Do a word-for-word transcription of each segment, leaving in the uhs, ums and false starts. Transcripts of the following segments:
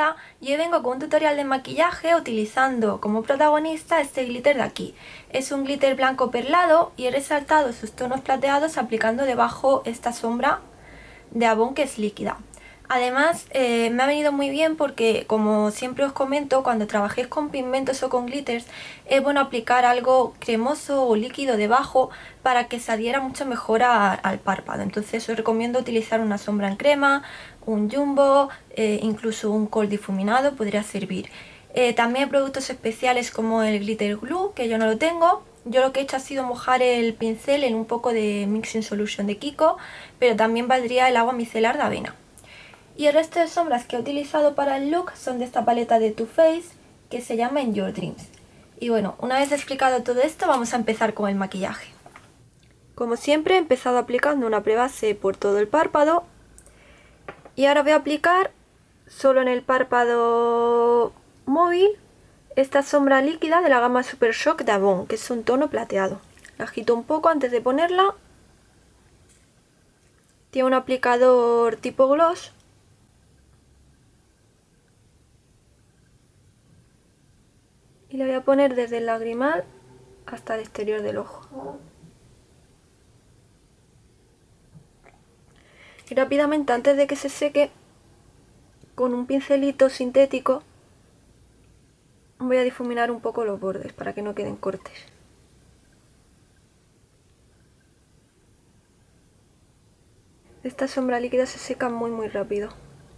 Hola, yo vengo con un tutorial de maquillaje utilizando como protagonista este glitter de aquí. Es un glitter blanco perlado y he resaltado sus tonos plateados aplicando debajo esta sombra de Avon que es líquida. Además eh, me ha venido muy bien porque, como siempre os comento, cuando trabajéis con pigmentos o con glitters es bueno aplicar algo cremoso o líquido debajo para que se adhiera mucho mejor a, al párpado. Entonces os recomiendo utilizar una sombra en crema, un jumbo, eh, incluso un kohl difuminado podría servir. Eh, también hay productos especiales como el glitter glue, que yo no lo tengo. Yo lo que he hecho ha sido mojar el pincel en un poco de Mixing Solution de Kiko, pero también valdría el agua micelar de avena. Y el resto de sombras que he utilizado para el look son de esta paleta de Too Faced que se llama In Your Dreams. Y bueno, una vez explicado todo esto, vamos a empezar con el maquillaje. Como siempre, he empezado aplicando una prebase por todo el párpado. Y ahora voy a aplicar solo en el párpado móvil esta sombra líquida de la gama Super Shock de Avon, que es un tono plateado. La agito un poco antes de ponerla. Tiene un aplicador tipo gloss. Y la voy a poner desde el lagrimal hasta el exterior del ojo. Y rápidamente, antes de que se seque, con un pincelito sintético voy a difuminar un poco los bordes para que no queden cortes. Esta sombra líquida se seca muy muy rápido.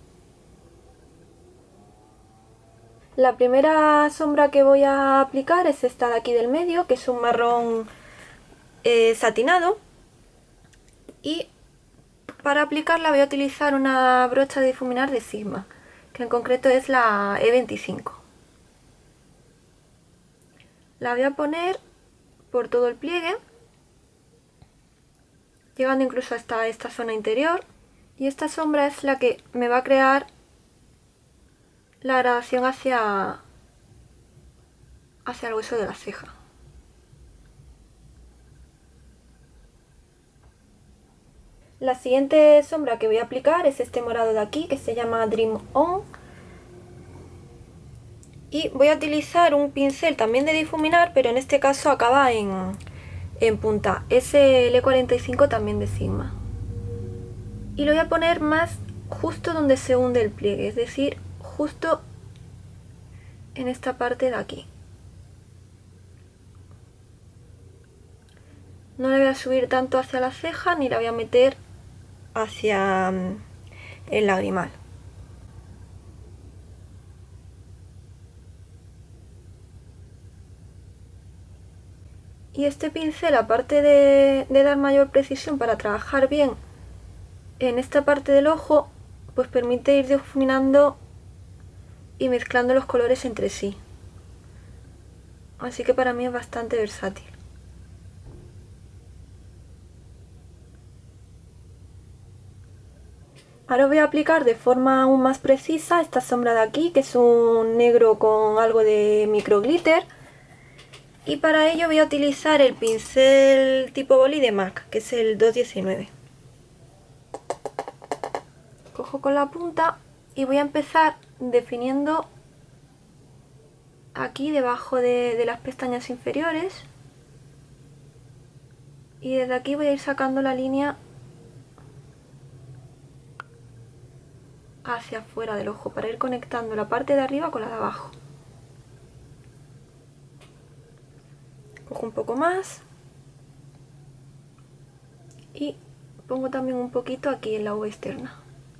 La primera sombra que voy a aplicar es esta de aquí del medio, que es un marrón eh, satinado. Y para aplicarla voy a utilizar una brocha de difuminar de Sigma, que en concreto es la E veinticinco. La voy a poner por todo el pliegue, llegando incluso hasta esta zona interior. Y esta sombra es la que me va a crear la gradación hacia, hacia el hueso de la ceja. La siguiente sombra que voy a aplicar es este morado de aquí, que se llama Dream On. Y voy a utilizar un pincel también de difuminar, pero en este caso acaba en, en punta. Es el E cuarenta y cinco también de Sigma. Y lo voy a poner más justo donde se hunde el pliegue, es decir, justo en esta parte de aquí. No la voy a subir tanto hacia la ceja ni la voy a meter hacia el lagrimal. Y este pincel, aparte de, de dar mayor precisión para trabajar bien en esta parte del ojo, pues permite ir difuminando y mezclando los colores entre sí. Así que para mí es bastante versátil. Ahora voy a aplicar de forma aún más precisa esta sombra de aquí, que es un negro con algo de micro glitter. Y para ello voy a utilizar el pincel tipo boli de MAC, que es el dos diecinueve. Cojo con la punta y voy a empezar definiendo aquí debajo de, de las pestañas inferiores. Y desde aquí voy a ir sacando la línea hacia afuera del ojo para ir conectando la parte de arriba con la de abajo. Cojo un poco más y pongo también un poquito aquí en la uva externa.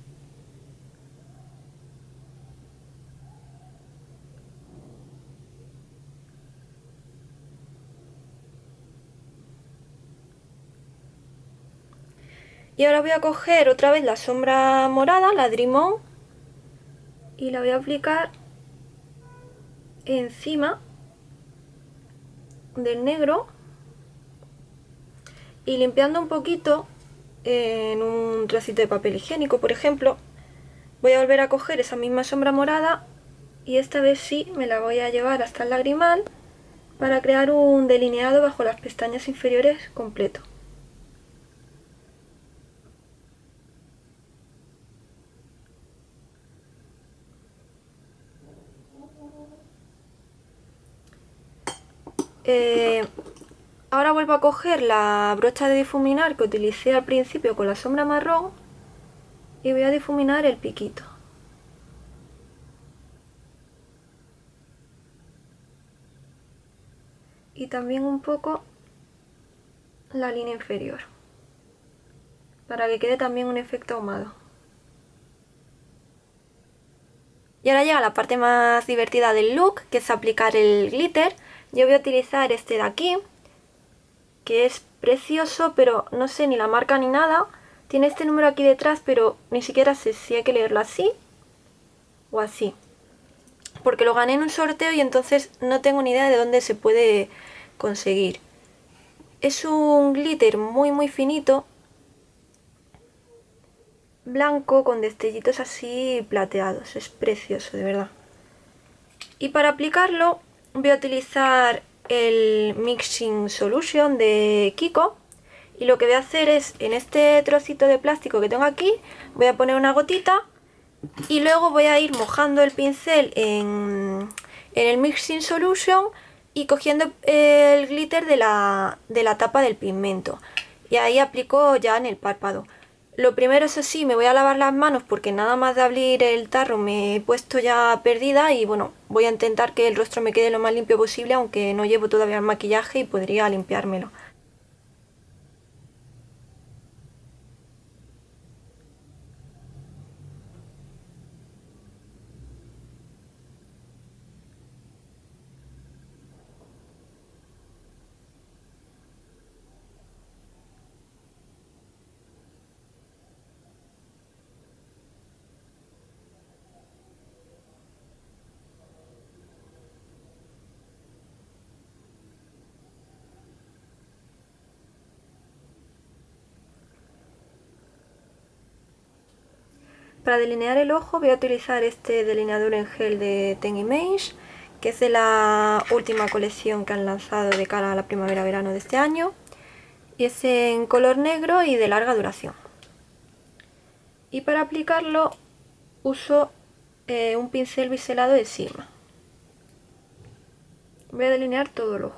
Y ahora voy a coger otra vez la sombra morada, la Dream On, y la voy a aplicar encima del negro y limpiando un poquito en un trocito de papel higiénico, por ejemplo. Voy a volver a coger esa misma sombra morada y esta vez sí me la voy a llevar hasta el lagrimal para crear un delineado bajo las pestañas inferiores completo. Eh, ahora vuelvo a coger la brocha de difuminar que utilicé al principio con la sombra marrón y voy a difuminar el piquito. Y también un poco la línea inferior, para que quede también un efecto ahumado. Y ahora llega la parte más divertida del look, que es aplicar el glitter. Yo voy a utilizar este de aquí, que es precioso, pero no sé ni la marca ni nada. Tiene este número aquí detrás, pero ni siquiera sé si hay que leerlo así o así, porque lo gané en un sorteo y entonces no tengo ni idea de dónde se puede conseguir. Es un glitter muy muy finito, blanco con destellitos así plateados. Es precioso, de verdad. Y para aplicarlo voy a utilizar el Mixing Solution de Kiko. Y lo que voy a hacer es, en este trocito de plástico que tengo aquí, voy a poner una gotita y luego voy a ir mojando el pincel en, en el Mixing Solution y cogiendo el glitter de la, de la tapa del pigmento. Y ahí aplico ya en el párpado. Lo primero, eso sí, me voy a lavar las manos porque nada más de abrir el tarro me he puesto ya perdida y bueno, voy a intentar que el rostro me quede lo más limpio posible, aunque no llevo todavía el maquillaje y podría limpiármelo. Para delinear el ojo voy a utilizar este delineador en gel de Ten Image, que es de la última colección que han lanzado de cara a la primavera-verano de este año. Y es en color negro y de larga duración. Y para aplicarlo uso eh, un pincel biselado de Sigma. Voy a delinear todo el ojo.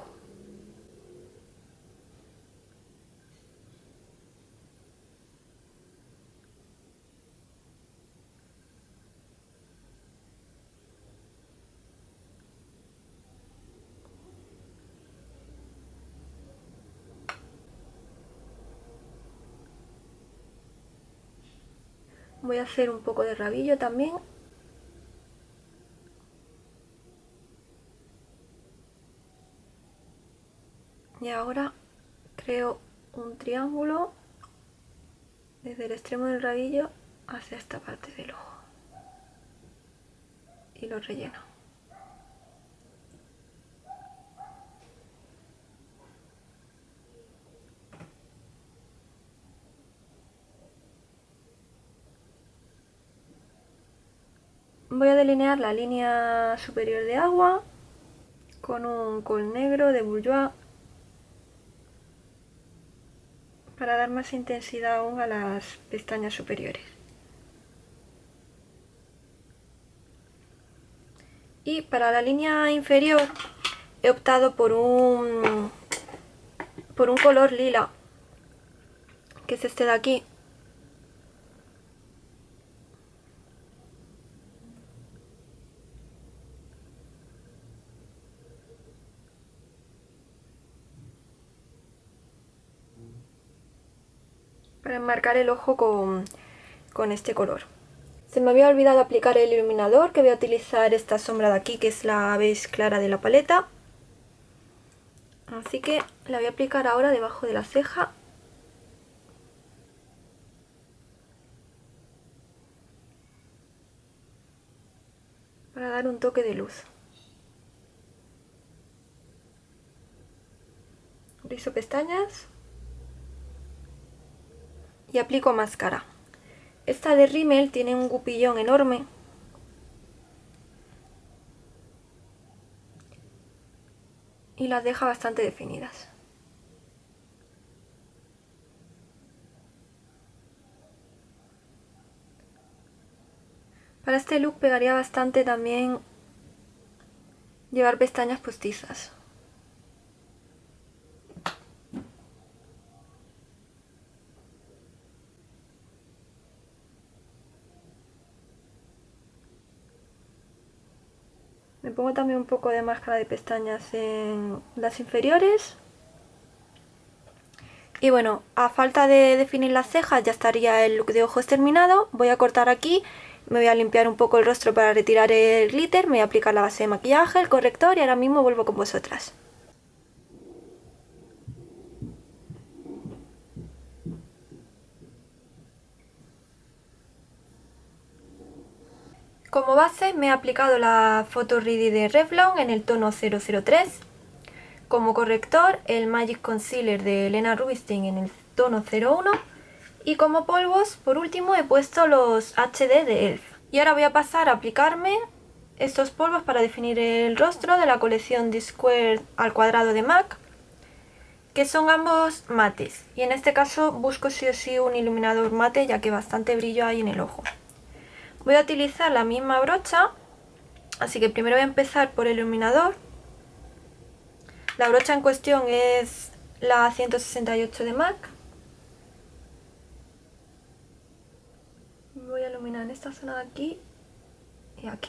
Voy a hacer un poco de rabillo también. Y ahora creo un triángulo desde el extremo del rabillo hacia esta parte del ojo. Y lo relleno. Voy a delinear la línea superior de agua con un col negro de Bourjois para dar más intensidad aún a las pestañas superiores. Y para la línea inferior he optado por un, por un color lila, que es este de aquí. Para enmarcar el ojo con, con este color. Se me había olvidado aplicar el iluminador, que voy a utilizar esta sombra de aquí, que es la beige clara de la paleta. Así que la voy a aplicar ahora debajo de la ceja. Para dar un toque de luz. Rizo pestañas. Y aplico máscara. Esta de Rimmel tiene un gupillón enorme. Y las deja bastante definidas. Para este look pegaría bastante también llevar pestañas postizas. Me pongo también un poco de máscara de pestañas en las inferiores. Y bueno, a falta de definir las cejas ya estaría el look de ojos terminado. Voy a cortar aquí, me voy a limpiar un poco el rostro para retirar el glitter, me voy a aplicar la base de maquillaje, el corrector y ahora mismo vuelvo con vosotras. Como base me he aplicado la Photo Ready de Revlon en el tono cero cero tres. Como corrector el Magic Concealer de Helena Rubinstein en el tono cero uno. Y como polvos, por último, he puesto los H D de E L F. Y ahora voy a pasar a aplicarme estos polvos para definir el rostro de la colección The Square al cuadrado de MAC, que son ambos mates. Y en este caso busco sí o sí un iluminador mate, ya que bastante brillo hay en el ojo. Voy a utilizar la misma brocha, así que primero voy a empezar por el iluminador. La brocha en cuestión es la ciento sesenta y ocho de MAC. Voy a iluminar en esta zona de aquí y aquí.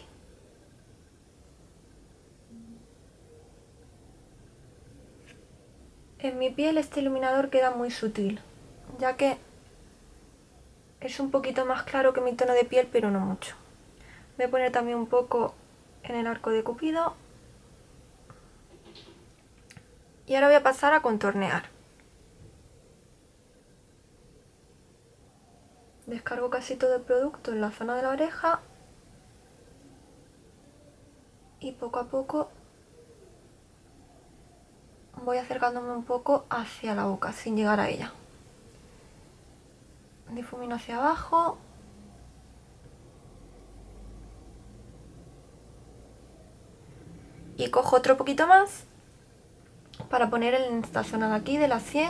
En mi piel este iluminador queda muy sutil, ya que es un poquito más claro que mi tono de piel, pero no mucho. Voy a poner también un poco en el arco de Cupido. Y ahora voy a pasar a contornear. Descargo casi todo el producto en la zona de la oreja. Y poco a poco voy acercándome un poco hacia la boca, sin llegar a ella. Difumino hacia abajo. Y cojo otro poquito más para poner en esta zona de aquí, de la sien.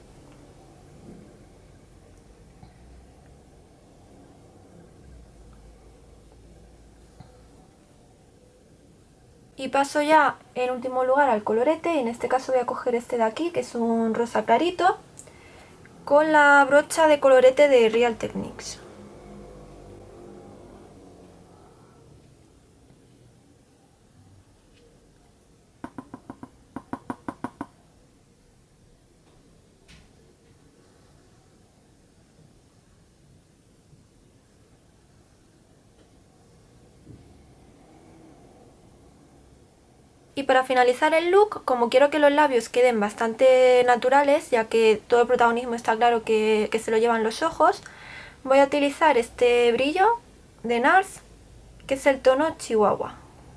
Y paso ya en último lugar al colorete, y en este caso voy a coger este de aquí, que es un rosa clarito, con la brocha de colorete de Real Techniques. Y para finalizar el look, como quiero que los labios queden bastante naturales, ya que todo el protagonismo está claro que, que se lo llevan los ojos, voy a utilizar este brillo de NARS, que es el tono Chihuahua.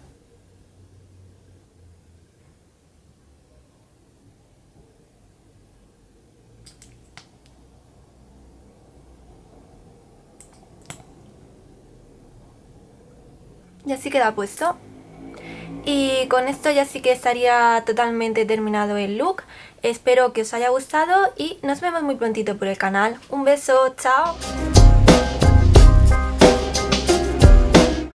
Y así queda puesto. Y con esto ya sí que estaría totalmente terminado el look. Espero que os haya gustado y nos vemos muy prontito por el canal. Un beso, chao.